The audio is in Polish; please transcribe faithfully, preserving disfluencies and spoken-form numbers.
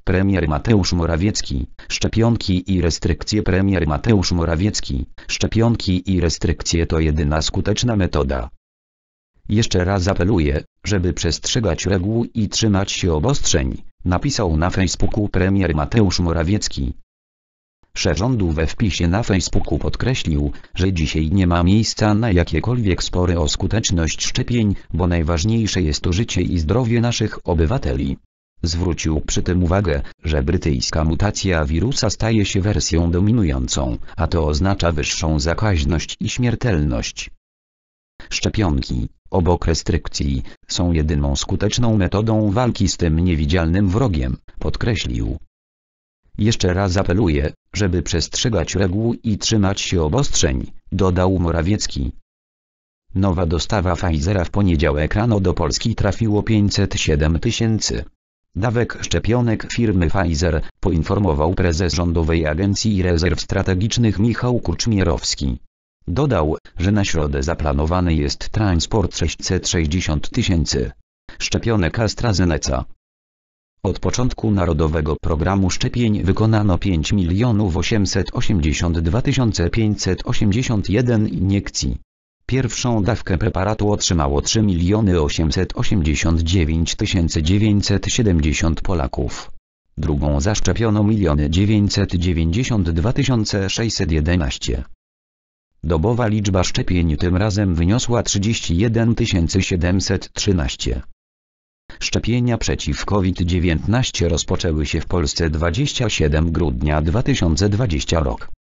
Premier Mateusz Morawiecki. Szczepionki i restrykcje. Premier Mateusz Morawiecki. Szczepionki i restrykcje to jedyna skuteczna metoda. Jeszcze raz apeluję, żeby przestrzegać reguł i trzymać się obostrzeń, napisał na Facebooku premier Mateusz Morawiecki. Szef rządu we wpisie na Facebooku podkreślił, że dzisiaj nie ma miejsca na jakiekolwiek spory o skuteczność szczepień, bo najważniejsze jest to życie i zdrowie naszych obywateli. Zwrócił przy tym uwagę, że brytyjska mutacja wirusa staje się wersją dominującą, a to oznacza wyższą zakaźność i śmiertelność. Szczepionki, obok restrykcji, są jedyną skuteczną metodą walki z tym niewidzialnym wrogiem, podkreślił. Jeszcze raz apeluję, żeby przestrzegać reguł i trzymać się obostrzeń, dodał Morawiecki. Nowa dostawa Pfizera w poniedziałek rano do Polski trafiło pięćset siedem tysięcy dawek szczepionek firmy Pfizer, poinformował prezes Rządowej Agencji Rezerw Strategicznych Michał Kuczmierowski. Dodał, że na środę zaplanowany jest transport sześćset sześćdziesiąt tysięcy szczepionek AstraZeneca. Od początku Narodowego Programu Szczepień wykonano pięć milionów osiemset osiemdziesiąt dwa tysiące pięćset osiemdziesiąt jeden iniekcji. Pierwszą dawkę preparatu otrzymało trzy miliony osiemset osiemdziesiąt dziewięć tysięcy dziewięćset siedemdziesiąt Polaków. Drugą zaszczepiono miliony dziewięćset dziewięćdziesiąt dwa tysiące sześćset jedenaście. Dobowa liczba szczepień tym razem wyniosła trzydzieści jeden tysięcy siedemset trzynaście. Szczepienia przeciw COVID dziewiętnaście rozpoczęły się w Polsce dwudziestego siódmego grudnia dwa tysiące dwudziestego roku.